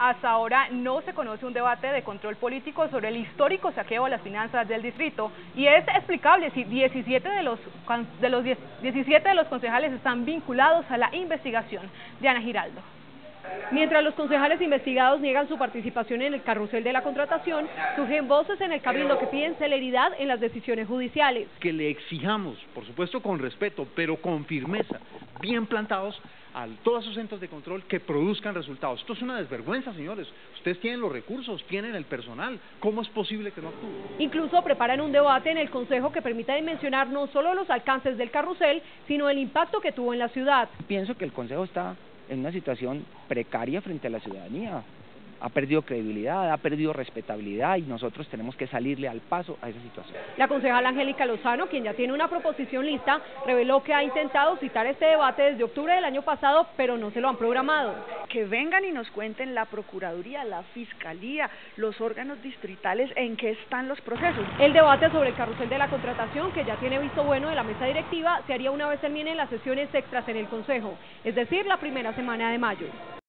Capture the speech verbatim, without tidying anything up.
hasta ahora no se conoce un debate de control político sobre el histórico saqueo a las finanzas del distrito, y es explicable si diecisiete de los, de los diecisiete de los concejales están vinculados a la investigación. Diana Giraldo. Mientras los concejales investigados niegan su participación en el carrusel de la contratación, surgen voces en el Cabildo que piden celeridad en las decisiones judiciales. Que le exijamos, por supuesto con respeto, pero con firmeza, bien plantados, a todos sus centros de control que produzcan resultados. Esto es una desvergüenza, señores. Ustedes tienen los recursos, tienen el personal. ¿Cómo es posible que no actúen? Incluso preparan un debate en el Consejo que permita dimensionar no solo los alcances del carrusel, sino el impacto que tuvo en la ciudad. Pienso que el Consejo está en una situación precaria frente a la ciudadanía. Ha perdido credibilidad, ha perdido respetabilidad y nosotros tenemos que salirle al paso a esa situación. La concejala Angélica Lozano, quien ya tiene una proposición lista, reveló que ha intentado citar este debate desde octubre del año pasado, pero no se lo han programado. Que vengan y nos cuenten la Procuraduría, la Fiscalía, los órganos distritales en qué están los procesos. El debate sobre el carrusel de la contratación, que ya tiene visto bueno de la mesa directiva, se haría una vez terminen las sesiones extras en el Consejo, es decir, la primera semana de mayo.